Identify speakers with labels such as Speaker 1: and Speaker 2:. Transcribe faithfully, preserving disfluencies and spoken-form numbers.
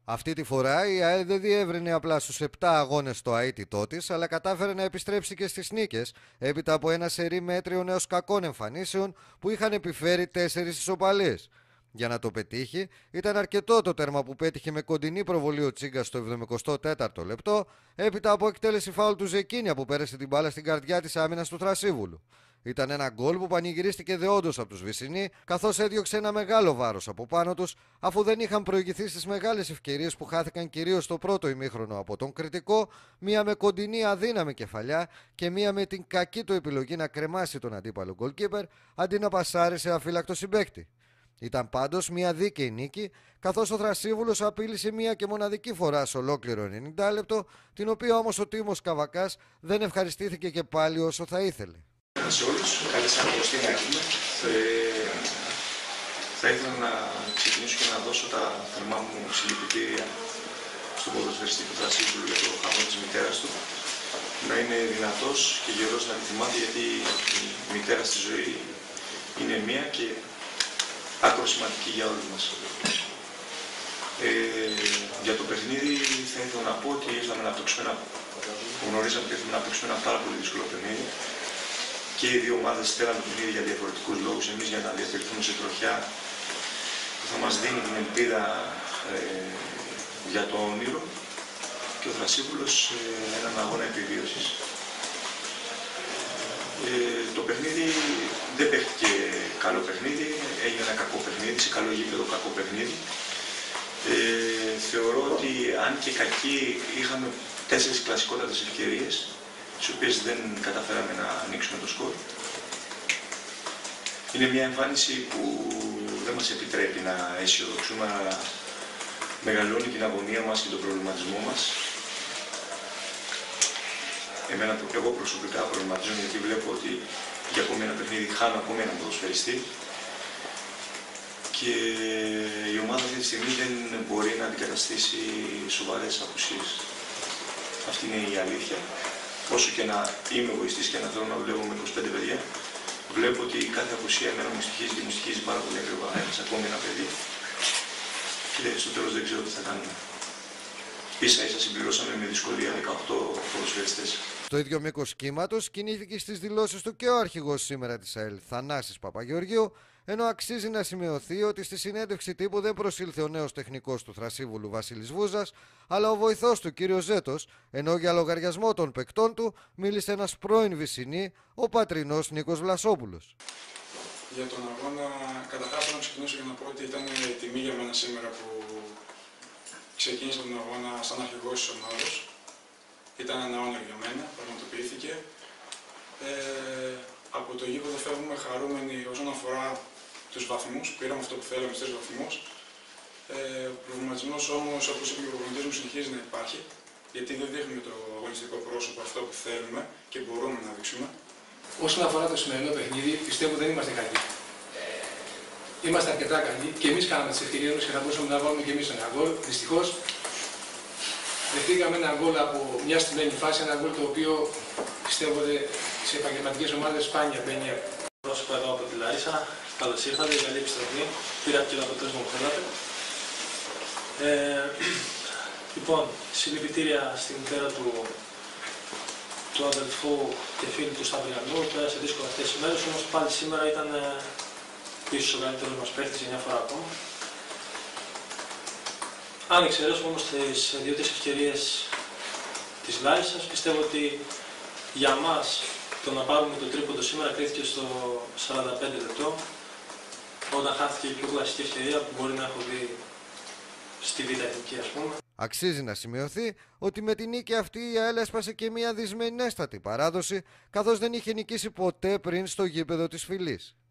Speaker 1: Αυτή τη φορά η ΑΕΛ δεν διεύρυνε απλά στους επτά αγώνες το αίτητό της, αλλά κατάφερε να επιστρέψει και στις νίκες, έπειτα από ένα σερί μέτριων έως κακών εμφανίσεων που είχαν επιφέρει τέσσερις ισοπαλίες. Για να το πετύχει, ήταν αρκετό το τέρμα που πέτυχε με κοντινή προβολή ο Τσίγκας στο εβδομηκοστό τέταρτο λεπτό, έπειτα από εκτέλεση φάουλ του Ζεκίνια που πέρασε την μπάλα στην καρδιά της άμυνας του Θρασίβουλου. Ήταν ένα γκολ που πανηγυρίστηκε δεόντως από τους Βυσσινοί, καθώς έδιωξε ένα μεγάλο βάρος από πάνω τους, αφού δεν είχαν προηγηθεί στις μεγάλες ευκαιρίες που χάθηκαν κυρίως στο πρώτο ημίχρονο από τον κριτικό, μία με κοντινή αδύναμη κεφαλιά και μία με την κακή του επιλογή να κρεμάσει τον αντίπαλο γκολκίπερ αντί να πασάρει σε αφύλακτο συμπαίκτη. Ήταν πάντως μια δίκαιη νίκη, καθώς ο Θρασίβουλος απείλησε μια και μοναδική φορά σε ολόκληρο ενενήντα λεπτό, την οποία όμως ο Τίμος Καβακάς δεν ευχαριστήθηκε και πάλι όσο θα ήθελε.
Speaker 2: Σε όλους, καλή σαν γνωστή να έχουμε. Ε, θα ήθελα να ξεκινήσω και να δώσω τα θερμά μου συλληπιτήρια στον ποδοσφαιριστή του Θρασίβουλου για το χαμό της μητέρας του. Να είναι δυνατός και γερός να τη θυμάται, γιατί η μητέρα στη ζωή είναι μία και άκρο σημαντική για όλους μας. Ε, για το παιχνίδι θα ήθελα να πω ότι ήρθαμε να παίξουμε ένα, γνωρίζαμε ότι ήρθαμε να παίξουμε ένα πάρα πολύ δύσκολο παιχνίδι. Και οι δύο ομάδες θέλαν το παιχνίδι για διαφορετικούς λόγους. Εμείς για να διατηρηθούμε σε τροχιά που θα μας δίνει την ελπίδα ε, για το όνειρο, και ο Θρασίβουλος ε, έναν αγώνα επιβίωσης. Ε, το παιχνίδι δεν παίχτηκε καλό παιχνίδι, έγινε ένα κακό παιχνίδι, σε καλό γήπεδο κακό παιχνίδι. Ε, θεωρώ ότι αν και κακοί είχαμε τέσσερις κλασικότατες ευκαιρίες, τις οποίες δεν καταφέραμε να ανοίξουμε το σκορ. Είναι μια εμφάνιση που δεν μας επιτρέπει να αισιοδοξούμε, να μεγαλώνει την αγωνία μας και τον προβληματισμό μας. Εμένα, εγώ προσωπικά προβληματίζομαι, γιατί βλέπω ότι για ακόμη ένα παιχνίδι χάνω ακόμη έναν ποδοσφαιριστή και η ομάδα αυτή τη στιγμή δεν μπορεί να αντικαταστήσει σοβαρές απουσίες. Αυτή είναι η αλήθεια. Όσο και να είμαι εγωιστής και να θέλω να βλέπω με είκοσι πέντε παιδιά, βλέπω ότι κάθε απουσία εμένα μου στοιχίζει και μου στοιχίζει πάρα πολύ ακριβά. Έχασα ακόμη ένα παιδί και στο τέλος δεν ξέρω τι θα κάνουμε. Ίσα ίσα συμπληρώσαμε με δυσκολία δεκαοκτώ ποδοσφαιριστές.
Speaker 1: Στο ίδιο μήκος κύματος κινήθηκε στις δηλώσεις του και ο αρχηγός σήμερα της ΑΕΛ, Θανάσης Παπαγεωργίου, ενώ αξίζει να σημειωθεί ότι στη συνέντευξη τύπου δεν προσήλθε ο νέος τεχνικός του Θρασίβουλου Βασίλης Βούζας, αλλά ο βοηθός του κύριος Ζέτος, ενώ για λογαριασμό των παικτών του μίλησε ένας πρώην Βυσσινή, ο πατρινός Νίκος Βλασόπουλος.
Speaker 3: Για τον αγώνα, καταρχάς να ξεκινήσω για να πω ότι ήταν τιμή για μένα σήμερα που ξεκίνησα τον αγώνα σαν αρχηγός της ομάδας. Ήταν ένα όνειρο για μένα, πραγματοποιήθηκε. Ε, από το γήπεδο φεύγουμε χαρούμενοι όσον αφορά τους βαθμούς, πήραμε αυτό που θέλαμε, στους βαθμούς. Ε, ο προβληματισμός όμως, όπως είπε και ο προπονητής μου, συνεχίζει να υπάρχει, γιατί δεν δείχνουμε το αγωνιστικό πρόσωπο αυτό που θέλουμε και μπορούμε να δείξουμε.
Speaker 4: Όσον αφορά το σημερινό παιχνίδι, πιστεύω δεν είμαστε καλοί. Είμαστε αρκετά καλοί και εμείς κάναμε τις ευκαιρίες μας και θα μπορούσαμε να βάλουμε και εμείς ένα γκολ. Δυστυχώς, δεχτήκαμε ένα γκολ από μια στημένη φάση, ένα γκολ το οποίο πιστεύω ότι σε επαγγελματικές ομάδες σπάνια μπαίνει.
Speaker 5: Πρόσωπα εδώ από τη Λάρισα, καλώς ήρθατε, καλή επιστροφή. Πήρα και το αποτέλεσμα που θέλατε. Ε, λοιπόν, συλληπιτήρια στη μητέρα του, του αδελφού και φίλου του Σταυριανού. Πέρασε δύσκολα αυτές τις μέρες, όμως πάλι σήμερα ήταν ίσως ο καλύτερος μας παίκτης για μια φορά ακόμα. Αν εξαιρέσουμε όμως τις δύο-τρεις ευκαιρίες της Λάρισας, πιστεύω ότι για μας το να πάρουμε το τρίποντο σήμερα κρίθηκε στο σαράντα πέντε λεπτό, όταν χάθηκε η πιο κλασική ευκαιρία που μπορεί να έχω δει στη Β' Εθνική, ας πούμε.
Speaker 1: Αξίζει να σημειωθεί ότι με την νίκη αυτή η ΑΕΛ έσπασε και μια δυσμενέστατη παράδοση, καθώς δεν είχε νικήσει ποτέ πριν στο γήπεδο της Φυλής.